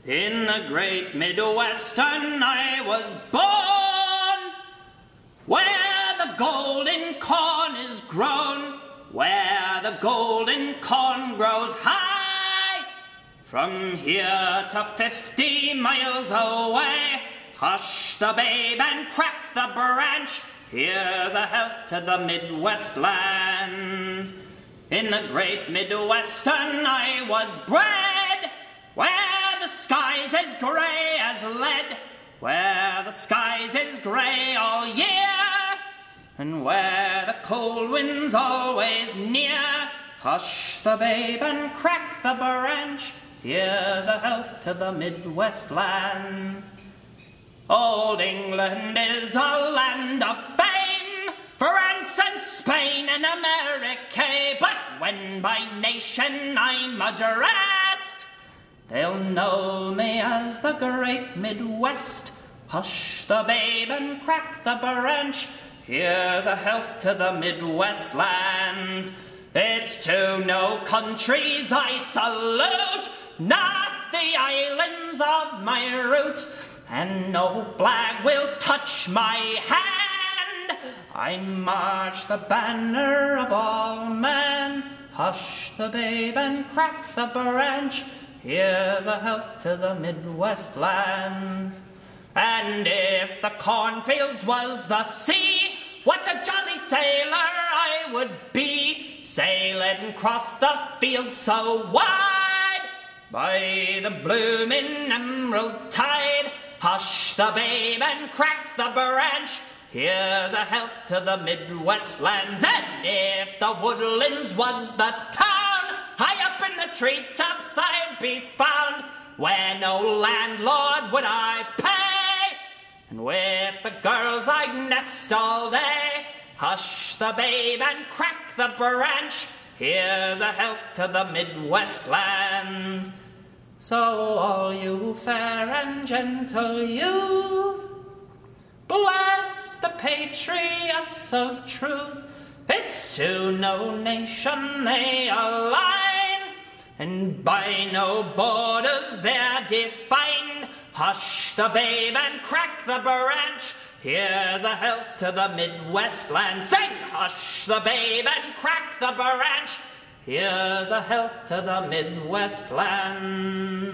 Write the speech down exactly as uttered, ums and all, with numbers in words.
In the great Midwestern I was born, where the golden corn is grown, where the golden corn grows high. From here to fifty miles away, hush the babe and crack the branch. Here's a health to the Midwest land. In the great Midwestern I was bred, where the skies as grey as lead, where the skies is grey all year, and where the cold wind's always near. Hush the babe and crack the branch. Here's a health to the Midwest land. Old England is a land of fame, France and Spain and America, but when by nation I'm addressed, they'll know me as the great Midwest. Hush the babe and crack the branch. Here's a health to the Midwest lands. It's to no countries I salute, not the islands of my route, and no flag will touch my hand. I march the banner of all men. Hush the babe and crack the branch. Here's a health to the Midwest lands. And if the cornfields was the sea, what a jolly sailor I would be, sailing across the fields so wide by the blooming emerald tide. Hush the babe and crack the branch. Here's a health to the Midwest lands. And if the woodlands was the town, high up in the treetops I'd be found, where no landlord would I pay, and with the girls I'd nest all day. Hush the babe and crack the branch. Here's a health to the Midwest land. So all you fair and gentle youth, bless the patriots of truth. It's to no nation they align, and by no borders they're defined. Hush the babe and crack the branch. Here's a health to the Midwest land. Sing! Hush the babe and crack the branch. Here's a health to the Midwest land.